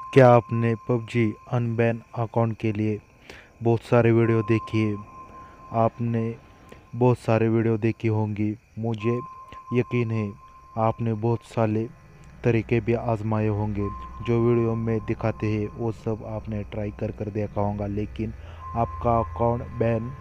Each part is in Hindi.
क्या आपने पबजी अनबैन अकाउंट के लिए बहुत सारे वीडियो देखी है? आपने बहुत सारे वीडियो देखी होंगी। मुझे यकीन है आपने बहुत सारे तरीके भी आजमाए होंगे। जो वीडियो में दिखाते हैं वो सब आपने ट्राई कर कर देखा होगा, लेकिन आपका अकाउंट बैन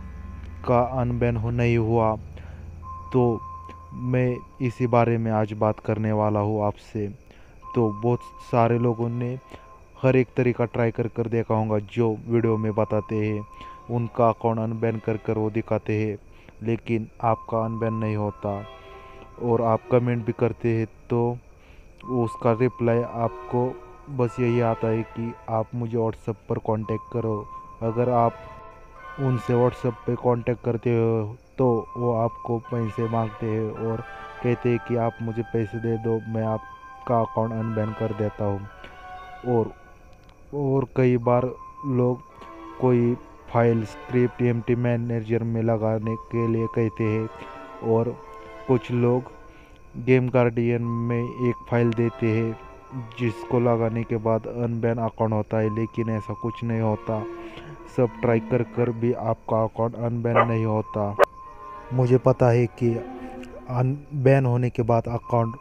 का अनबैन हो नहीं हुआ। तो मैं इसी बारे में आज बात करने वाला हूँ आपसे। तो बहुत सारे लोगों ने हर एक तरीका ट्राई कर कर देखा होगा जो वीडियो में बताते हैं। उनका अकाउंट अनबैन कर कर वो दिखाते हैं, लेकिन आपका अनबैन नहीं होता। और आप कमेंट भी करते हैं तो उसका रिप्लाई आपको बस यही आता है कि आप मुझे व्हाट्सएप पर कांटेक्ट करो। अगर आप उनसे व्हाट्सएप पे कांटेक्ट करते हो तो वो आपको पैसे मांगते हैं और कहते हैं कि आप मुझे पैसे दे दो, मैं आपका अकाउंट अनबैन कर देता हूँ। और कई बार लोग कोई फाइल स्क्रिप्ट एम्प्टी मैनेजर में लगाने के लिए कहते हैं, और कुछ लोग गेम गार्डियन में एक फाइल देते हैं जिसको लगाने के बाद अनबैन अकाउंट होता है, लेकिन ऐसा कुछ नहीं होता। सब ट्राई कर कर भी आपका अकाउंट अनबैन नहीं होता। मुझे पता है कि अनबैन होने के बाद अकाउंट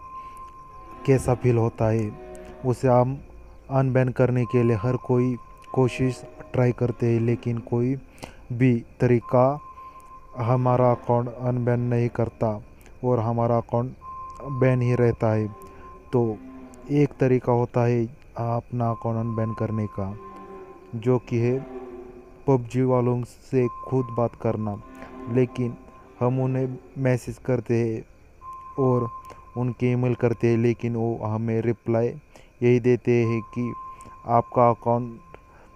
कैसा फील होता है। उसे हम अनबैन करने के लिए हर कोई कोशिश ट्राई करते हैं, लेकिन कोई भी तरीका हमारा अकाउंट अनबैन नहीं करता और हमारा अकाउंट बैन ही रहता है। तो एक तरीका होता है अपना अकाउंट अनबैन करने का, जो कि है पबजी वालों से खुद बात करना। लेकिन हम उन्हें मैसेज करते हैं और उनके ईमेल करते हैं, लेकिन वो हमें रिप्लाई यही देते हैं कि आपका अकाउंट,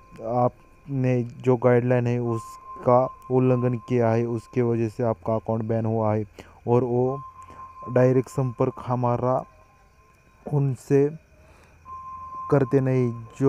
आपने जो गाइडलाइन है उसका उल्लंघन किया है, उसके वजह से आपका अकाउंट बैन हुआ है। और वो डायरेक्ट संपर्क हमारा उनसे करते नहीं जो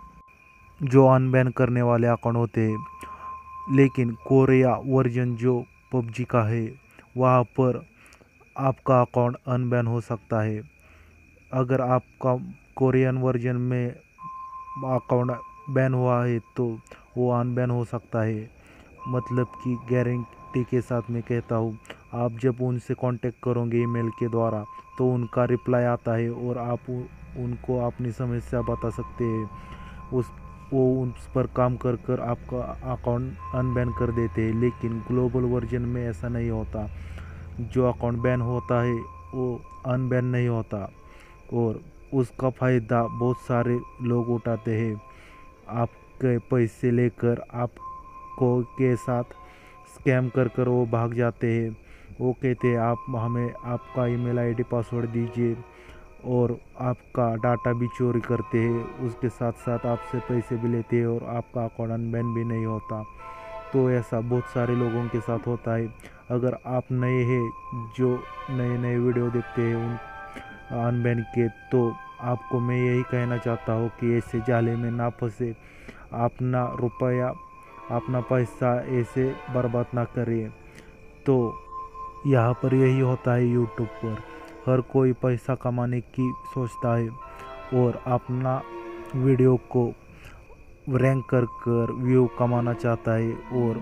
जो अनबैन करने वाले अकाउंट होते हैं। लेकिन कोरिया वर्जन जो पबजी का है वहाँ पर आपका अकाउंट अनबैन हो सकता है। अगर आपका कोरियन वर्जन में अकाउंट बैन हुआ है तो वो अनबैन हो सकता है। मतलब कि गारंटी के साथ मैं कहता हूँ, आप जब उनसे कांटेक्ट करोगे ईमेल के द्वारा तो उनका रिप्लाई आता है और आप उनको अपनी समस्या बता सकते हैं। उस वो उस पर काम कर कर आपका अकाउंट अनबैन कर देते हैं। लेकिन ग्लोबल वर्जन में ऐसा नहीं होता। जो अकाउंट बैन होता है वो अनबैन नहीं होता, और उसका फ़ायदा बहुत सारे लोग उठाते हैं। आपके पैसे लेकर आपको के साथ स्कैम कर कर वो भाग जाते हैं। वो कहते हैं आप हमें आपका ईमेल आईडी पासवर्ड दीजिए, और आपका डाटा भी चोरी करते हैं। उसके साथ साथ आपसे पैसे भी लेते हैं और आपका अकाउंट अनबैन भी नहीं होता। तो ऐसा बहुत सारे लोगों के साथ होता है। अगर आप नए हैं जो नए नए वीडियो देखते हैं उन अनबैन के, तो आपको मैं यही कहना चाहता हूँ कि ऐसे जाले में ना फंसे। अपना रुपया, अपना पैसा ऐसे बर्बाद ना करें। तो यहाँ पर यही होता है यूट्यूब पर, हर कोई पैसा कमाने की सोचता है और अपना वीडियो को रैंक कर कर व्यू कमाना चाहता है और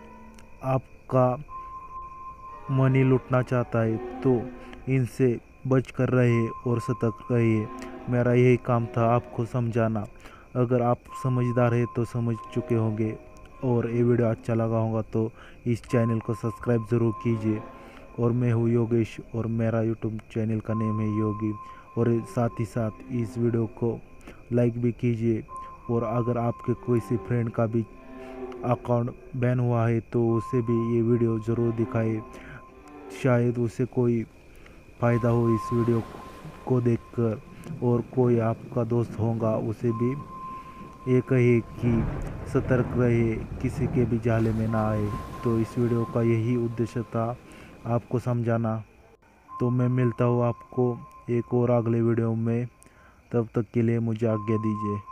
आपका मनी लूटना चाहता है। तो इनसे बच कर रहे और सतर्क रहिए। मेरा यही काम था आपको समझाना। अगर आप समझदार है तो समझ चुके होंगे, और ये वीडियो अच्छा लगा होगा तो इस चैनल को सब्सक्राइब ज़रूर कीजिए। और मैं हूँ योगेश और मेरा यूट्यूब चैनल का नेम है योगी। और साथ ही साथ इस वीडियो को लाइक भी कीजिए। और अगर आपके कोई सी फ्रेंड का भी अकाउंट बैन हुआ है तो उसे भी ये वीडियो ज़रूर दिखाए। शायद उसे कोई फ़ायदा हो इस वीडियो को देखकर, और कोई आपका दोस्त होगा उसे भी ये कहे कि सतर्क रहे, किसी के भी जाले में ना आए। तो इस वीडियो का यही उद्देश्य था, आपको समझाना। तो मैं मिलता हूँ आपको एक और अगले वीडियो में। तब तक के लिए मुझे आज्ञा दीजिए।